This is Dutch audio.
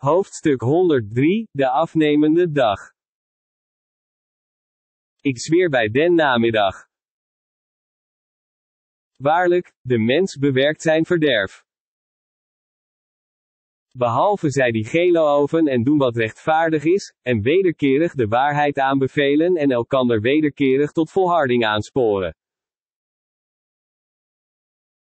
Hoofdstuk 103, de afnemende dag. Ik zweer bij den namiddag. Waarlijk, de mens bewerkt zijn verderf. Behalve zij die geloven en doen wat rechtvaardig is, en wederkerig de waarheid aanbevelen en elkander wederkerig tot volharding aansporen.